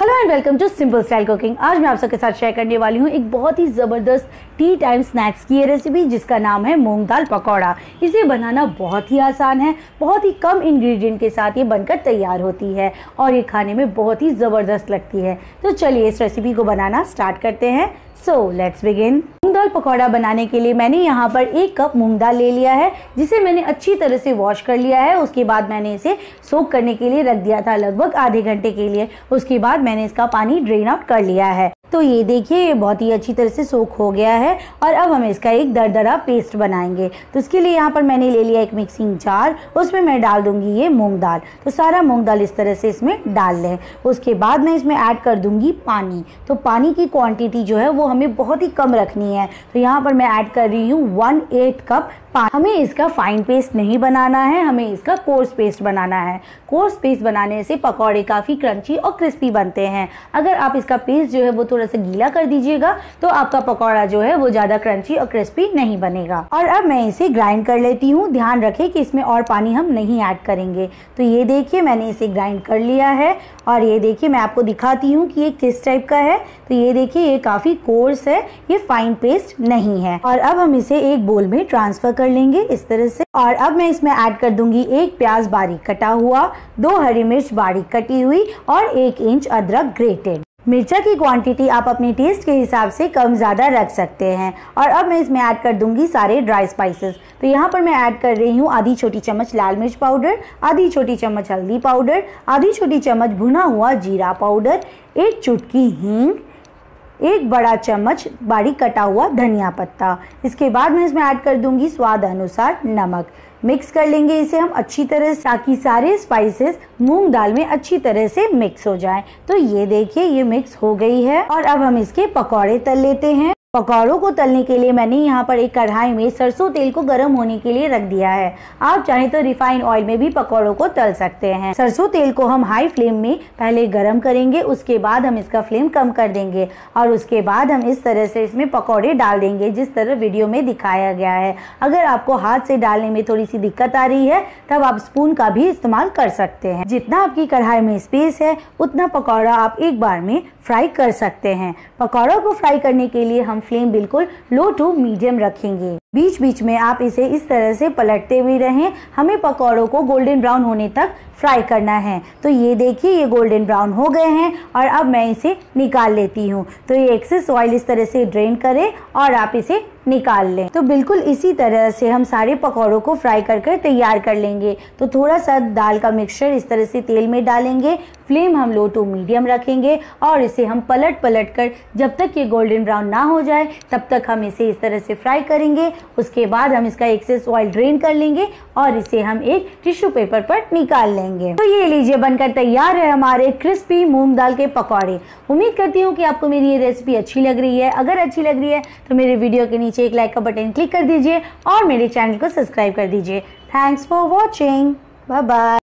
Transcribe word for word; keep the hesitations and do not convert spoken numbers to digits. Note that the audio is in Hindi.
Hello and welcome to simple style cooking. आज मैं आप सबके साथ शेयर करने वाली हूँ एक बहुत ही ज़बरदस्त टी टाइम स्नैक्स की ये रेसिपी जिसका नाम है मूंग दाल पकौड़ा। इसे बनाना बहुत ही आसान है, बहुत ही कम इंग्रेडिएंट के साथ ये बनकर तैयार होती है और ये खाने में बहुत ही ज़बरदस्त लगती है। तो चलिए इस रेसिपी को बनाना स्टार्ट करते हैं। So let's begin. मूंग दाल पकौड़ा बनाने के लिए मैंने यहाँ पर एक कप मूंग दाल ले लिया है जिसे मैंने अच्छी तरह से वॉश कर लिया है। उसके बाद मैंने इसे सोक करने के लिए रख दिया था लगभग आधे घंटे के लिए। उसके बाद मैंने इसका पानी ड्रेन आउट कर लिया है। तो ये देखिए ये बहुत ही अच्छी तरह से सोक हो गया है और अब हम इसका एक दरदरा पेस्ट बनाएंगे। तो इसके लिए यहाँ पर मैंने ले लिया एक मिक्सिंग जार, उसमें मैं डाल दूंगी ये मूंग दाल। तो सारा मूंग दाल इस तरह से इसमें डाल लें। उसके बाद मैं इसमें ऐड कर दूंगी पानी। तो पानी की क्वांटिटी जो है वो हमें बहुत ही कम रखनी है। तो यहाँ पर मैं ऐड कर रही हूँ वन एट कप पानी। हमें इसका फाइन पेस्ट नहीं बनाना है, हमें इसका कोर्स पेस्ट बनाना है। कोर्स पेस्ट बनाने से पकौड़े काफ़ी क्रंची और क्रिस्पी बनते हैं। अगर आप इसका पेस्ट जो है वो थोड़ा सा गीला कर दीजिएगा तो आपका पकौड़ा जो है वो ज़्यादा क्रंची और क्रिस्पी नहीं बनेगा। और अब मैं इसे ग्राइंड कर लेती हूँ। ध्यान रखें कि इसमें और पानी हम नहीं ऐड करेंगे। तो ये देखिए मैंने इसे ग्राइंड कर लिया है और ये देखिए मैं आपको दिखाती हूँ कि ये किस टाइप का है। तो ये देखिए ये काफ़ी कोर्स है, ये फाइन पेस्ट नहीं है। और अब हम इसे एक बोल में ट्रांसफर कर लेंगे इस तरह से। और अब मैं इसमें ऐड कर दूंगी एक प्याज बारीक कटा हुआ, दो हरी मिर्च बारीक कटी हुई और एक इंच अदरक ग्रेटेड। मिर्चा की क्वांटिटी आप अपने टेस्ट के हिसाब से कम ज़्यादा रख सकते हैं। और अब मैं इसमें ऐड कर दूंगी सारे ड्राई स्पाइसेस। तो यहाँ पर मैं ऐड कर रही हूँ आधी छोटी चम्मच लाल मिर्च पाउडर, आधी छोटी चम्मच हल्दी पाउडर, आधी छोटी चम्मच भुना हुआ जीरा पाउडर, एक चुटकी हींग, एक बड़ा चम्मच बारीक कटा हुआ धनिया पत्ता। इसके बाद मैं इसमें ऐड कर दूंगी स्वाद अनुसार नमक। मिक्स कर लेंगे इसे हम अच्छी तरह से ताकि सारे स्पाइसेस मूंग दाल में अच्छी तरह से मिक्स हो जाएं। तो ये देखिए ये मिक्स हो गई है और अब हम इसके पकौड़े तल लेते हैं। पकौड़ों को तलने के लिए मैंने यहाँ पर एक कढ़ाई में सरसों तेल को गर्म होने के लिए रख दिया है। आप चाहें तो रिफाइंड ऑयल में भी पकौड़ों को तल सकते हैं। सरसों तेल को हम हाई फ्लेम में पहले गर्म करेंगे, उसके बाद हम इसका फ्लेम कम कर देंगे और उसके बाद हम इस तरह से इसमें पकौड़े डाल देंगे जिस तरह वीडियो में दिखाया गया है। अगर आपको हाथ से डालने में थोड़ी सी दिक्कत आ रही है तब आप स्पून का भी इस्तेमाल कर सकते हैं। जितना आपकी कढ़ाई में स्पेस है उतना पकौड़ा आप एक बार में फ्राई कर सकते हैं। पकौड़ों को फ्राई करने के लिए हम फ्लेम बिल्कुल लो टू मीडियम रखेंगे। बीच बीच में आप इसे इस तरह से पलटते हुए रहें। हमें पकौड़ों को गोल्डन ब्राउन होने तक फ्राई करना है। तो ये देखिए ये गोल्डन ब्राउन हो गए हैं और अब मैं इसे निकाल लेती हूँ। तो ये एक्सेस ऑयल इस तरह से ड्रेन करें और आप इसे निकाल लें। तो बिल्कुल इसी तरह से हम सारे पकौड़ों को फ्राई कर कर तैयार कर लेंगे। तो थोड़ा सा दाल का मिक्सचर इस तरह से तेल में डालेंगे, फ्लेम हम लो टू मीडियम रखेंगे और इसे हम पलट पलट कर जब तक ये गोल्डन ब्राउन ना हो जाए तब तक हम इसे इस तरह से फ्राई करेंगे। उसके बाद हम इसका एक्सेस ऑयल ड्रेन कर लेंगे और इसे हम एक टिश्यू पेपर पर निकाल लेंगे। तो ये लीजिए बनकर तैयार है हमारे क्रिस्पी मूंग दाल के पकौड़े। उम्मीद करती हूँ कि आपको मेरी ये रेसिपी अच्छी लग रही है। अगर अच्छी लग रही है तो मेरे वीडियो के नीचे एक लाइक का बटन क्लिक कर दीजिए और मेरे चैनल को सब्सक्राइब कर दीजिए। Thanks for watching, bye bye.